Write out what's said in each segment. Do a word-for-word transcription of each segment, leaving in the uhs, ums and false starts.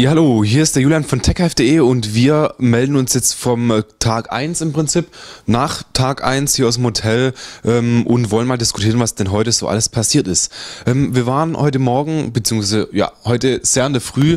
Ja, hallo, hier ist der Julian von techhive punkt de und wir melden uns jetzt vom Tag eins im Prinzip, nach Tag eins hier aus dem Hotel ähm, und wollen mal diskutieren, was denn heute so alles passiert ist. Ähm, wir waren heute Morgen, beziehungsweise ja, heute sehr in der Früh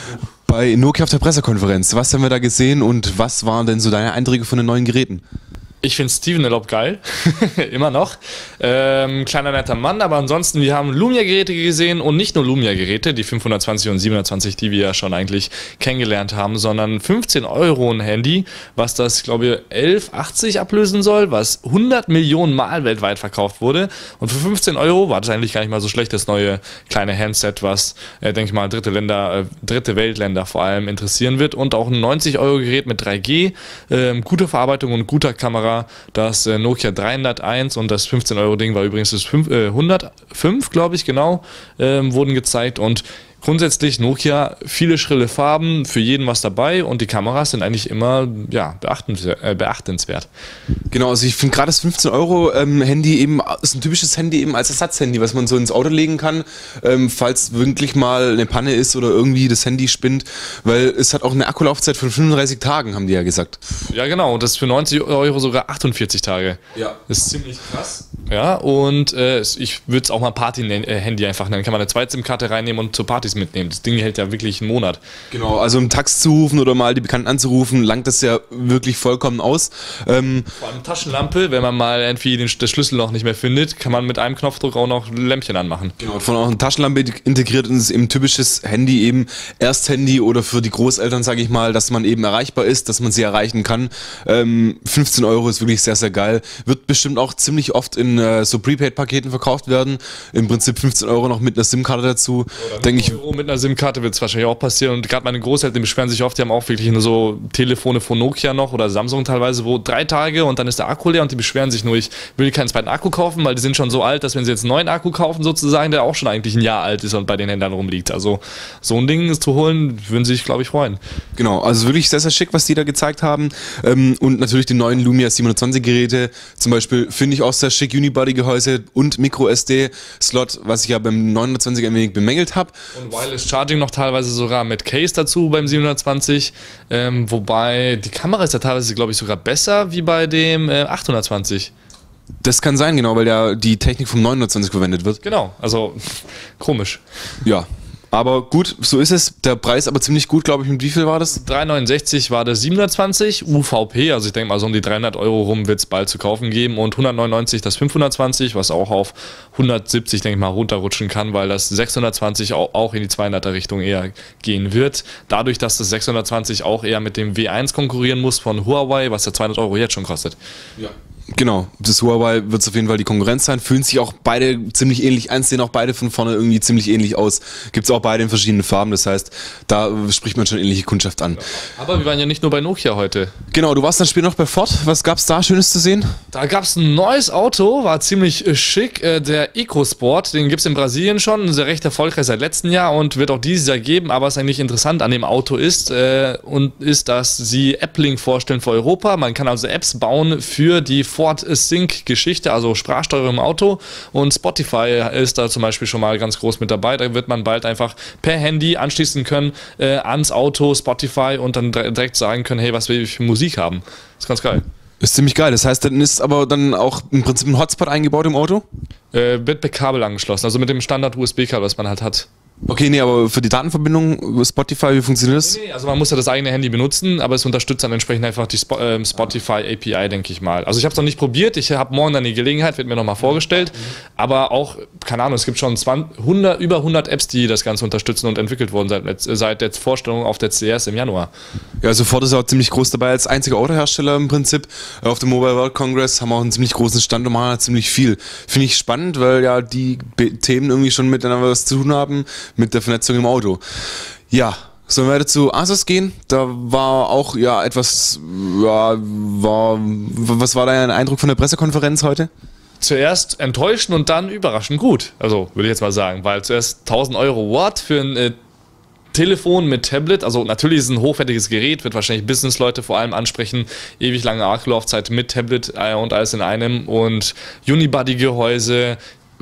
bei Nokia auf der Pressekonferenz. Was haben wir da gesehen und was waren denn so deine Eindrücke von den neuen Geräten? Ich finde Steven Elop geil, immer noch. Ähm, kleiner netter Mann, aber ansonsten, wir haben Lumia-Geräte gesehen und nicht nur Lumia-Geräte, die fünfhundertzwanzig und siebenhundertzwanzig, die wir ja schon eigentlich kennengelernt haben, sondern fünfzehn Euro ein Handy, was das, glaube ich, elf achtzig ablösen soll, was hundert Millionen Mal weltweit verkauft wurde. Und für fünfzehn Euro war das eigentlich gar nicht mal so schlecht, das neue kleine Handset, was, äh, denke ich mal, dritte Länder, äh, dritte Weltländer vor allem interessieren wird. Und auch ein neunzig Euro Gerät mit drei G, äh, gute Verarbeitung und guter Kamera. Das äh, Nokia dreihunderteins und das fünfzehn Euro Ding war übrigens das fünf, äh, hundertfünf, glaube ich, genau, ähm, wurden gezeigt. Und grundsätzlich Nokia, viele schrille Farben, für jeden was dabei und die Kameras sind eigentlich immer ja, beachtenswert. Äh, beachtenswert. Genau, also ich finde gerade das fünfzehn Euro ähm, Handy eben, ist ein typisches Handy eben als Ersatzhandy, was man so ins Auto legen kann, ähm, falls wirklich mal eine Panne ist oder irgendwie das Handy spinnt, weil es hat auch eine Akkulaufzeit von fünfunddreißig Tagen, haben die ja gesagt. Ja genau, und das für neunzig Euro sogar achtundvierzig Tage. Ja. Das ist ziemlich krass. Ja, und äh, ich würde es auch mal Party-Handy einfach nennen. Kann man eine zweite SIM-Karte reinnehmen und zur Partys mitnehmen. Das Ding hält ja wirklich einen Monat. Genau, also um Tax zu rufen oder mal die Bekannten anzurufen, langt das ja wirklich vollkommen aus. Ähm, Vor allem Taschenlampe, wenn man mal irgendwie den, das Schlüsselloch nicht mehr findet, kann man mit einem Knopfdruck auch noch Lämpchen anmachen. Genau, von auch eine Taschenlampe integriert und ist eben typisches Handy, eben Ersthandy oder für die Großeltern, sage ich mal, dass man eben erreichbar ist, dass man sie erreichen kann. Ähm, fünfzehn Euro ist wirklich sehr, sehr geil. Wird bestimmt auch ziemlich oft in äh, so Prepaid-Paketen verkauft werden. Im Prinzip fünfzehn Euro noch mit einer SIM-Karte dazu. Denke ich. Euro mit einer SIM-Karte wird es wahrscheinlich auch passieren. Und gerade meine Großeltern, die beschweren sich oft, die haben auch wirklich nur so Telefone von Nokia noch oder Samsung teilweise, wo drei Tage und dann ist der Akku leer und die beschweren sich nur, ich will keinen zweiten Akku kaufen, weil die sind schon so alt, dass wenn sie jetzt einen neuen Akku kaufen sozusagen, der auch schon eigentlich ein Jahr alt ist und bei den Händlern rumliegt. Also so ein Ding zu holen, würden sie sich, glaube ich, freuen. Genau, also wirklich sehr, sehr schick, was die da gezeigt haben. Ähm, und natürlich die neuen Lumia siebenhundertzwanzig Geräte, zum Beispiel finde ich auch sehr schick, Unibody-Gehäuse und Micro S D-Slot, was ich ja beim neunhundertzwanzig ein wenig bemängelt habe. Und Wireless Charging noch teilweise sogar mit Case dazu beim siebenhundertzwanzig, ähm, wobei die Kamera ist ja teilweise, glaube ich, sogar besser wie bei dem äh, achthundertzwanzig. Das kann sein, genau, weil ja die Technik vom neunhundertzwanzig verwendet wird. Genau, also komisch. Ja. Aber gut, so ist es. Der Preis aber ziemlich gut, glaube ich. Mit wie viel war das? drei neunundsechzig war der siebenhundertzwanzig, U V P, also ich denke mal so um die dreihundert Euro rum wird es bald zu kaufen geben und hundertneunundneunzig das fünfhundertzwanzig, was auch auf hundertsiebzig, denke ich mal, runterrutschen kann, weil das sechshundertzwanzig auch in die zweihunderter Richtung eher gehen wird. Dadurch, dass das sechshundertzwanzig auch eher mit dem W eins konkurrieren muss von Huawei, was ja zweihundert Euro jetzt schon kostet. Ja. Genau, das Huawei wird es auf jeden Fall die Konkurrenz sein. Fühlen sich auch beide ziemlich ähnlich an, sehen auch beide von vorne irgendwie ziemlich ähnlich aus. Gibt es auch beide in verschiedenen Farben, das heißt, da spricht man schon ähnliche Kundschaft an. Aber wir waren ja nicht nur bei Nokia heute. Genau, du warst dann später noch bei Ford. Was gab es da Schönes zu sehen? Da gab es ein neues Auto, war ziemlich schick, der EcoSport, den gibt es in Brasilien schon, ist ja recht erfolgreich seit letztem Jahr und wird auch dieses Jahr geben, aber was eigentlich interessant an dem Auto ist, äh, und ist, dass sie Appling vorstellen für Europa. Man kann also Apps bauen für die Ford Sync-Geschichte, also Sprachsteuerung im Auto, und Spotify ist da zum Beispiel schon mal ganz groß mit dabei. Da wird man bald einfach per Handy anschließen können äh, ans Auto Spotify und dann direkt sagen können, hey, was will ich für Musik haben. Das ist ganz geil. Ist ziemlich geil. Das heißt, dann ist aber dann auch im Prinzip ein Hotspot eingebaut im Auto? Äh, wird per Kabel angeschlossen, also mit dem Standard-U S B-Kabel, was man halt hat. Okay, nee, aber für die Datenverbindung Spotify, wie funktioniert das? Nee, nee, also man muss ja das eigene Handy benutzen, aber es unterstützt dann entsprechend einfach die Sp äh, Spotify A P I, denke ich mal. Also ich habe es noch nicht probiert, ich habe morgen dann die Gelegenheit, wird mir nochmal vorgestellt, aber auch, keine Ahnung, es gibt schon zwanzig, hundert, über hundert Apps, die das Ganze unterstützen und entwickelt wurden seit, seit der Vorstellung auf der C E S im Januar. Ja, also Ford ist auch ziemlich groß dabei als einziger Autohersteller im Prinzip. Auf dem Mobile World Congress haben auch einen ziemlich großen Stand und machen halt ziemlich viel. Finde ich spannend, weil ja die Be Themen irgendwie schon miteinander was zu tun haben, mit der Vernetzung im Auto. Ja, sollen wir zu Asus gehen? Da war auch ja etwas, ja, war, was war dein Eindruck von der Pressekonferenz heute? Zuerst enttäuschend und dann überraschend gut. Also würde ich jetzt mal sagen, weil zuerst tausend Euro Watt für ein äh, Telefon mit Tablet, also natürlich ist es ein hochwertiges Gerät, wird wahrscheinlich Businessleute vor allem ansprechen, ewig lange Akkulaufzeit mit Tablet äh, und alles in einem und Unibody-Gehäuse,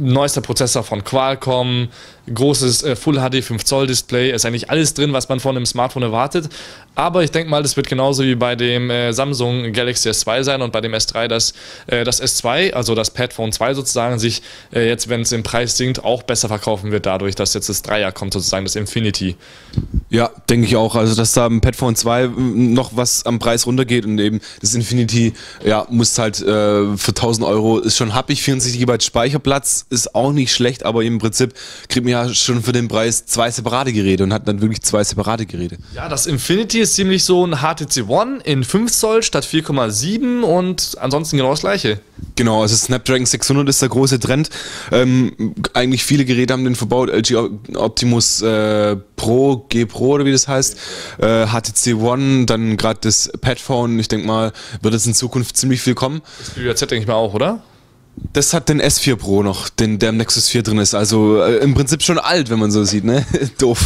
neuester Prozessor von Qualcomm, großes äh, Full H D fünf Zoll Display, ist eigentlich alles drin, was man von einem Smartphone erwartet. Aber ich denke mal, das wird genauso wie bei dem äh, Samsung Galaxy S zwei sein und bei dem S drei, dass äh, das S zwei, also das Padphone zwei sozusagen, sich äh, jetzt, wenn es im Preis sinkt, auch besser verkaufen wird dadurch, dass jetzt das Dreier kommt, sozusagen das Infinity. Ja, denke ich auch. Also, dass da im Padphone zwei noch was am Preis runtergeht und eben das Infinity, ja, muss halt äh, für tausend Euro, ist schon happig, vierundsechzig Gigabyte Speicherplatz, ist auch nicht schlecht, aber im Prinzip kriegt man ja schon für den Preis zwei separate Geräte und hat dann wirklich zwei separate Geräte. Ja, das Infinity ist ziemlich so ein H T C One in fünf Zoll statt vier Komma sieben und ansonsten genau das gleiche. Genau, also Snapdragon sechshundert ist der große Trend. Ähm, eigentlich viele Geräte haben den verbaut, L G Optimus äh, Pro, G Pro oder wie das heißt, äh, H T C One, dann gerade das Padphone, ich denke mal, wird es in Zukunft ziemlich viel kommen. Das Xperia Z denke ich mal auch, oder? Das hat den S vier Pro noch, den, der im Nexus vier drin ist. Also äh, im Prinzip schon alt, wenn man so sieht, ne? Doof.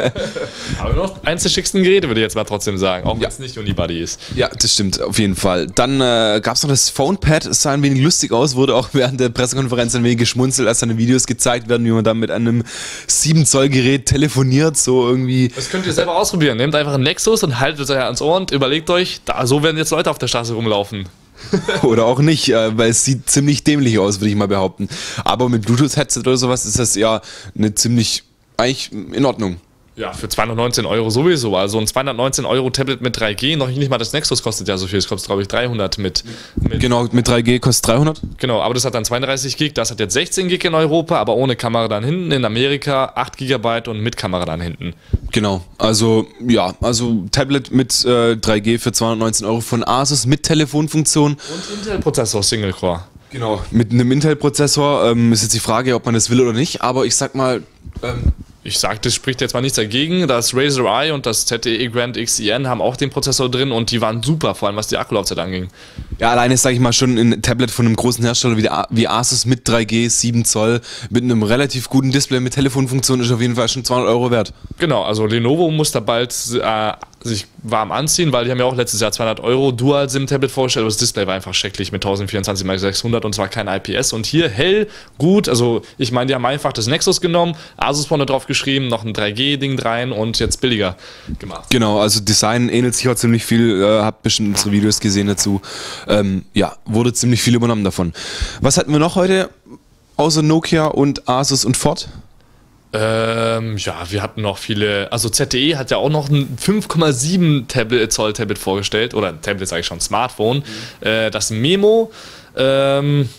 Aber noch eins der schicksten Geräte, würde ich jetzt mal trotzdem sagen, auch wenn ja. es nicht Unibody ist. Ja, das stimmt, auf jeden Fall. Dann äh, gab es noch das PhonePad, es sah ein wenig lustig aus, wurde auch während der Pressekonferenz ein wenig geschmunzelt, als dann Videos gezeigt werden, wie man dann mit einem sieben Zoll Gerät telefoniert, so irgendwie. Das könnt ihr selber ausprobieren. Nehmt einfach einen Nexus und haltet es euch ans Ohr und überlegt euch, da, so werden jetzt Leute auf der Straße rumlaufen. Oder auch nicht, weil es sieht ziemlich dämlich aus, würde ich mal behaupten. Aber mit Bluetooth-Headset oder sowas ist das ja eine ziemlich, eigentlich in Ordnung. Ja, für zweihundertneunzehn Euro sowieso. Also ein zweihundertneunzehn Euro Tablet mit drei G, noch nicht mal das Nexus kostet ja so viel, es kostet glaube ich dreihundert mit, mit... Genau, mit drei G kostet dreihundert. Genau, aber das hat dann zweiunddreißig Gig, das hat jetzt sechzehn Gig in Europa, aber ohne Kamera dann hinten, in Amerika acht Gigabyte und mit Kamera dann hinten. Genau, also ja, also Tablet mit äh, drei G für zweihundertneunzehn Euro von Asus mit Telefonfunktion. Und Intel-Prozessor Single Core. Genau, mit einem Intel-Prozessor, ähm, ist jetzt die Frage, ob man das will oder nicht, aber ich sag mal... Ähm, Ich sag, das spricht jetzt mal nichts dagegen. Das Razer Eye und das Z T E Grand X I N haben auch den Prozessor drin und die waren super, vor allem was die Akkulaufzeit anging. Ja, alleine sage ich mal schon ein Tablet von einem großen Hersteller wie, der, wie Asus mit drei G, sieben Zoll, mit einem relativ guten Display mit Telefonfunktion ist auf jeden Fall schon zweihundert Euro wert. Genau, also Lenovo muss da bald äh, sich warm anziehen, weil die haben ja auch letztes Jahr zweihundert Euro Dual-SIM-Tablet vorgestellt, aber das Display war einfach schrecklich mit tausendvierundzwanzig mal sechshundert und zwar kein I P S und hier hell, gut, also ich meine, die haben einfach das Nexus genommen, Asus vorne drauf geschrieben, noch ein drei G-Ding rein und jetzt billiger gemacht. Genau, also Design ähnelt sich auch ziemlich viel, äh, habt bestimmt unsere Videos gesehen dazu. Ähm, ja, wurde ziemlich viel übernommen davon. Was hatten wir noch heute, außer Nokia und Asus und Ford? Ähm, ja, wir hatten noch viele, also Z T E hat ja auch noch ein fünf Komma sieben Zoll Tablet vorgestellt, oder Tablet sage ich schon, Smartphone, mhm. äh, das Memo, ähm,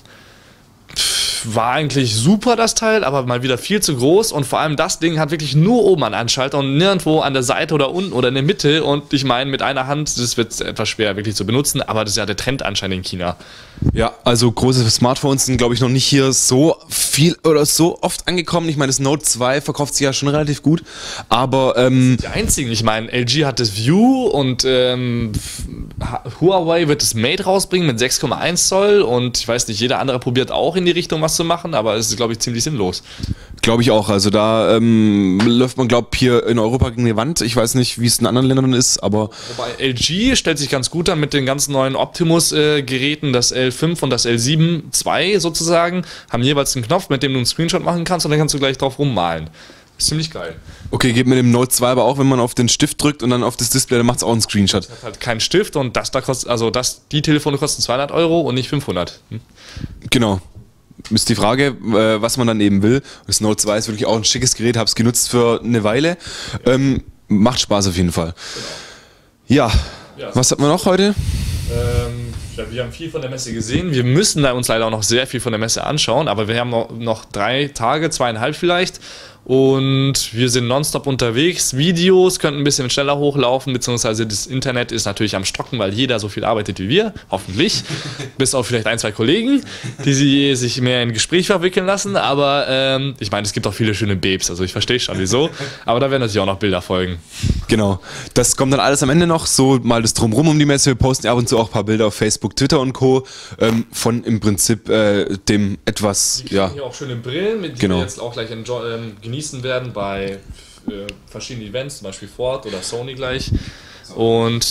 war eigentlich super, das Teil, aber mal wieder viel zu groß und vor allem das Ding hat wirklich nur oben einen Anschalter und nirgendwo an der Seite oder unten oder in der Mitte und ich meine, mit einer Hand, das wird etwas schwer wirklich zu benutzen, aber das ist ja der Trend anscheinend in China. Ja, also große Smartphones sind, glaube ich, noch nicht hier so viel oder so oft angekommen. Ich meine, das Note zwei verkauft sich ja schon relativ gut, aber... Ähm, die einzigen, ich meine, L G hat das View und ähm, Huawei wird das Mate rausbringen mit sechs Komma eins Zoll und ich weiß nicht, jeder andere probiert auch in die Richtung was zu machen, aber es ist, glaube ich, ziemlich sinnlos. Glaube ich auch, also da ähm, läuft man, glaube ich, hier in Europa gegen die Wand. Ich weiß nicht, wie es in anderen Ländern ist, aber... Wobei L G stellt sich ganz gut an mit den ganzen neuen Optimus-Geräten, äh, das L fünf und das L sieben zwei sozusagen, haben jeweils einen Knopf, mit dem du einen Screenshot machen kannst und dann kannst du gleich drauf rummalen. Ist ziemlich geil. Okay, geht mit dem Note zwei aber auch, wenn man auf den Stift drückt und dann auf das Display, dann macht es auch einen Screenshot. Das hat halt keinen Stift und das da kostet, also das, die Telefone kosten zweihundert Euro und nicht fünfhundert. Hm? Genau. Ist die Frage, äh, was man dann eben will. Das Note zwei ist wirklich auch ein schickes Gerät, habe es genutzt für eine Weile. Ähm, macht Spaß auf jeden Fall. Ja, ja, was hatten wir noch heute? Ähm, ja, wir haben viel von der Messe gesehen. Wir müssen da uns leider auch noch sehr viel von der Messe anschauen, aber wir haben noch, noch drei Tage, zweieinhalb vielleicht. Und wir sind nonstop unterwegs. Videos könnten ein bisschen schneller hochlaufen, beziehungsweise das Internet ist natürlich am Stocken, weil jeder so viel arbeitet wie wir, hoffentlich. Bis auf vielleicht ein, zwei Kollegen, die sie, sich mehr in Gespräch verwickeln lassen. Aber ähm, ich meine, es gibt auch viele schöne Babes, also ich verstehe schon wieso. Aber da werden natürlich auch noch Bilder folgen. Genau, das kommt dann alles am Ende noch, so mal das Drumrum um die Messe. Wir posten ab und zu auch ein paar Bilder auf Facebook, Twitter und Co. Ähm, von im Prinzip äh, dem etwas, wir ja. Hier auch schöne Brillen, mit denen genau. wir jetzt auch gleich enjoy, ähm, genießen werden bei äh, verschiedenen Events, zum Beispiel Ford oder Sony gleich. Und ja,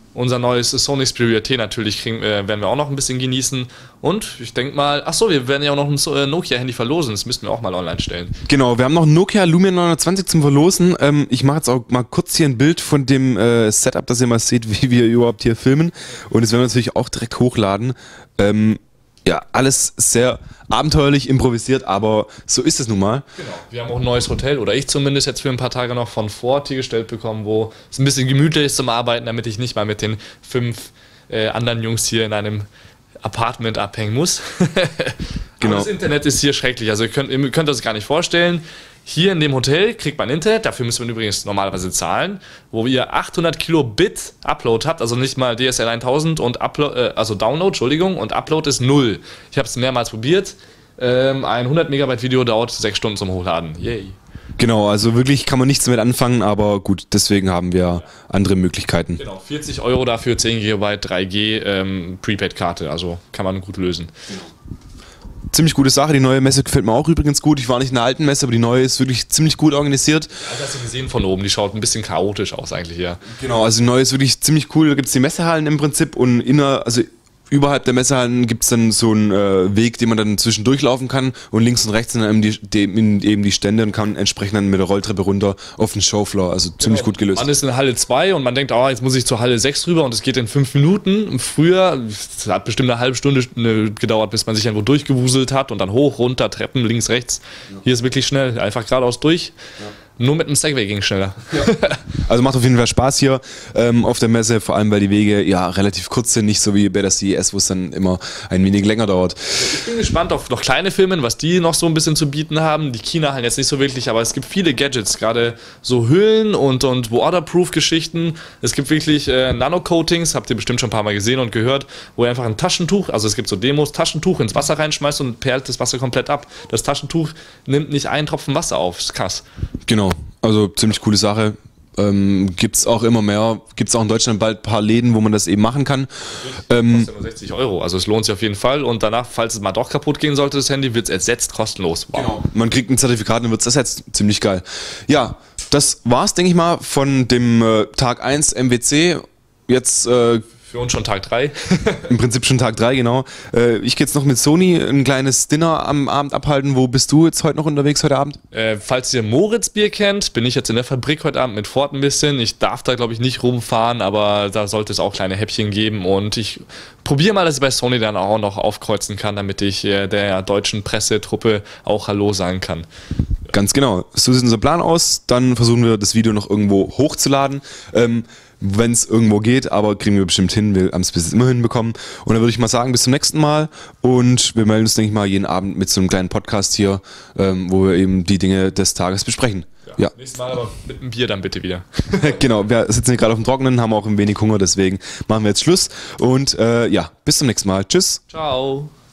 Unser neues Sony Xperia T natürlich kriegen, äh, werden wir auch noch ein bisschen genießen. Und ich denke mal, ach so, wir werden ja auch noch ein äh, Nokia-Handy verlosen. Das müssten wir auch mal online stellen. Genau, wir haben noch ein Nokia Lumia neunhundertzwanzig zum Verlosen. Ähm, ich mache jetzt auch mal kurz hier ein Bild von dem äh, Setup, dass ihr mal seht, wie wir überhaupt hier filmen. Und das werden wir natürlich auch direkt hochladen. Ähm, ja, alles sehr abenteuerlich improvisiert, aber so ist es nun mal. Genau. Wir haben auch ein neues Hotel, oder ich zumindest jetzt für ein paar Tage noch von Ford hier gestellt bekommen, wo es ein bisschen gemütlich ist zum Arbeiten, damit ich nicht mal mit den fünf äh, anderen Jungs hier in einem Apartment abhängen muss. Genau. Aber das Internet ist hier schrecklich, also ihr könnt, ihr könnt das gar nicht vorstellen. Hier in dem Hotel kriegt man Internet, dafür müsst man übrigens normalerweise zahlen, wo ihr achthundert Kilobit Upload habt, also nicht mal D S L tausend und Upload, äh, also Download, Entschuldigung, und Upload ist null. Ich habe es mehrmals probiert. Ähm, ein hundert Megabyte Video dauert sechs Stunden zum Hochladen. Yay. Genau, also wirklich kann man nichts damit anfangen, aber gut, deswegen haben wir andere Möglichkeiten. Genau, vierzig Euro dafür, zehn Gigabyte drei G ähm, Prepaid-Karte, also kann man gut lösen. Ziemlich gute Sache, die neue Messe gefällt mir auch übrigens gut. Ich war nicht in der alten Messe, aber die neue ist wirklich ziemlich gut organisiert. Ja, hast du gesehen von oben, die schaut ein bisschen chaotisch aus eigentlich hier. Genau, also die neue ist wirklich ziemlich cool. Da gibt es die Messehallen im Prinzip und inner, also überhalb der Messehallen gibt es dann so einen äh, Weg, den man dann zwischendurch laufen kann und links und rechts sind dann eben die, die, eben die Stände und kann entsprechend dann mit der Rolltreppe runter auf den Showfloor, also ziemlich genau. Gut gelöst. Man ist in Halle zwei und man denkt, oh, jetzt muss ich zur Halle sechs rüber und es geht in fünf Minuten. Früher, es hat bestimmt eine halbe Stunde gedauert, bis man sich irgendwo durchgewuselt hat und dann hoch, runter, Treppen, links, rechts. Ja. Hier ist wirklich schnell, einfach geradeaus durch. Ja. Nur mit dem Segway ging es schneller. Ja. Also macht auf jeden Fall Spaß hier ähm, auf der Messe, vor allem weil die Wege ja relativ kurz sind, nicht so wie bei der C E S, wo es dann immer ein wenig länger dauert. Ich bin gespannt auf noch kleine Filme, was die noch so ein bisschen zu bieten haben. Die China halt jetzt nicht so wirklich, aber es gibt viele Gadgets, gerade so Hüllen und, und Waterproof-Geschichten. Es gibt wirklich äh, Nano-Coatings, habt ihr bestimmt schon ein paar Mal gesehen und gehört, wo ihr einfach ein Taschentuch, also es gibt so Demos, Taschentuch ins Wasser reinschmeißt und perlt das Wasser komplett ab. Das Taschentuch nimmt nicht einen Tropfen Wasser auf, das ist krass. Genau. Also ziemlich coole Sache. Ähm, gibt es auch immer mehr, gibt es auch in Deutschland bald ein paar Läden, wo man das eben machen kann. Das ähm, kostet nur sechzig Euro, also es lohnt sich auf jeden Fall und danach, falls es mal doch kaputt gehen sollte, das Handy, wird es ersetzt, kostenlos. Wow. Genau. Man kriegt ein Zertifikat und wird es ersetzt. Ziemlich geil. Ja, das war's, denke ich mal, von dem äh, Tag eins M W C. Jetzt äh, für uns schon Tag drei. Im Prinzip schon Tag drei, genau. Äh, ich gehe jetzt noch mit Sony ein kleines Dinner am Abend abhalten. Wo bist du jetzt heute noch unterwegs heute Abend? Äh, falls ihr Moritz-Bier kennt, bin ich jetzt in der Fabrik heute Abend mit Ford ein bisschen. Ich darf da, glaube ich, nicht rumfahren, aber da sollte es auch kleine Häppchen geben. Und ich probiere mal, dass ich bei Sony dann auch noch aufkreuzen kann, damit ich äh, der deutschen Pressetruppe auch Hallo sagen kann. Ganz genau. So sieht unser Plan aus. Dann versuchen wir, das Video noch irgendwo hochzuladen. Ähm, wenn es irgendwo geht, aber kriegen wir bestimmt hin, wir haben es bis jetzt immer hinbekommen. Und dann würde ich mal sagen, bis zum nächsten Mal und wir melden uns, denke ich mal, jeden Abend mit so einem kleinen Podcast hier, ähm, wo wir eben die Dinge des Tages besprechen. Ja, ja. Nächstes Mal aber mit einem Bier dann bitte wieder. Genau, wir sitzen hier gerade auf dem Trockenen, haben auch ein wenig Hunger, deswegen machen wir jetzt Schluss und äh, ja, bis zum nächsten Mal. Tschüss. Ciao.